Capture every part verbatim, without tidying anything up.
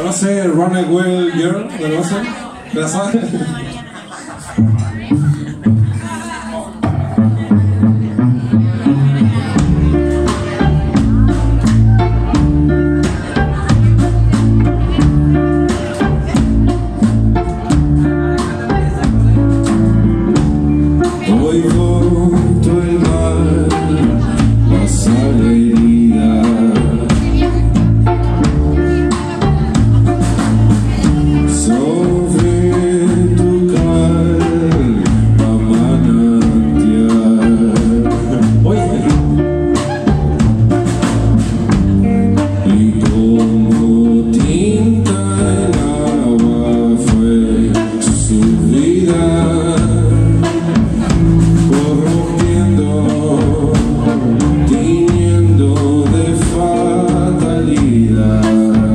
¿Conoce Runaway Girl? ¿La conoce? ¿La sabe? Hoy junto al mar, la sal herida, sobre tu calma manantial. Oye. Y como tinta el agua fue su vida, tiñendo de fatalidad.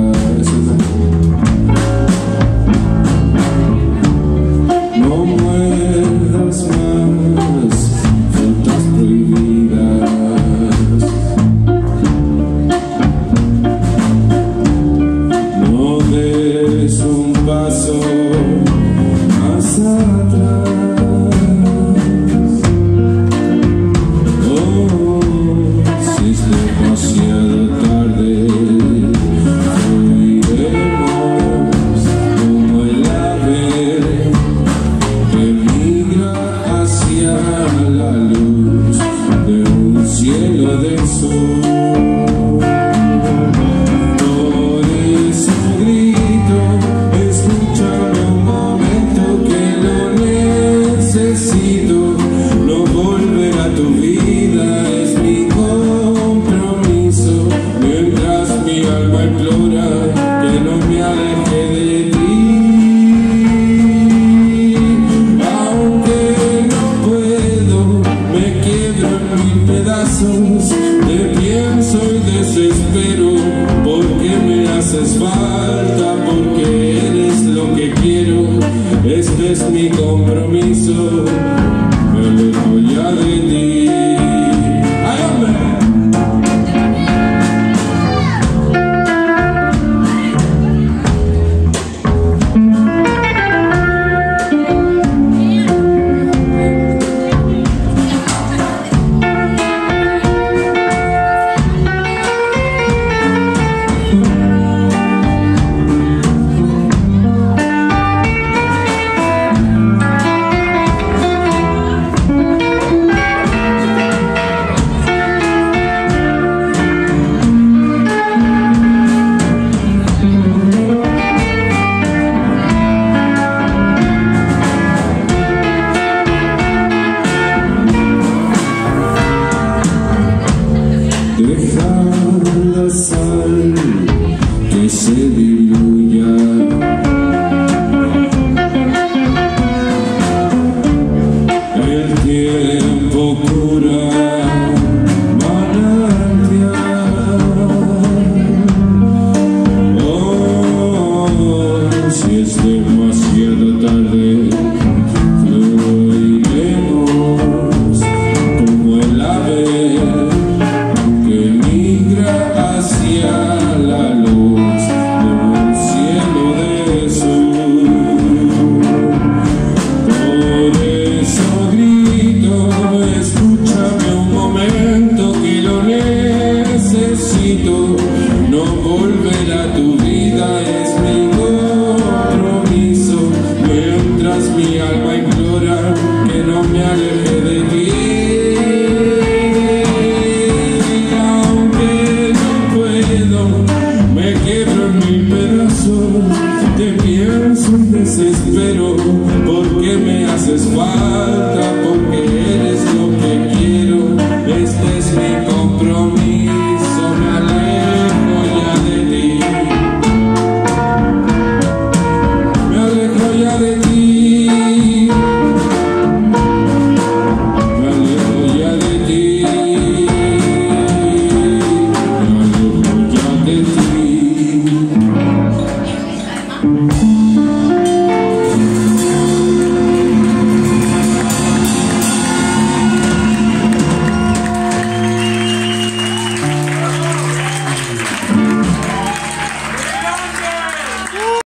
No muerdas más frutas prohibidas. No des un paso más atrás. Demasiado tarde, oiremos como el ave que migra hacia la luz de un cielo del sur. Por eso grito, escúchame un momento que lo necesito, no volver a tu vida es mi mientras mi alma implora que no me aleje de ti. Aunque no puedo, me quiebro en mil pedazos, te pienso y desespero, porque me haces falta, porque eres lo que quiero, este es mi compromiso, me alejo ya de ti. ¡Ay, hombre! Deja la sal que se diluya, el tiempo cura manantial. Oh, si es demasiado tarde, fluiremos como el ave hacia la luz de un cielo de sur. Por eso grito, escúchame un momento que lo necesito, no volver a tu vida es mi compromiso, mientras mi alma implora que no me aleje de ti. Me quiebro en mil pedazos, te pienso y desespero, porque me haces falta.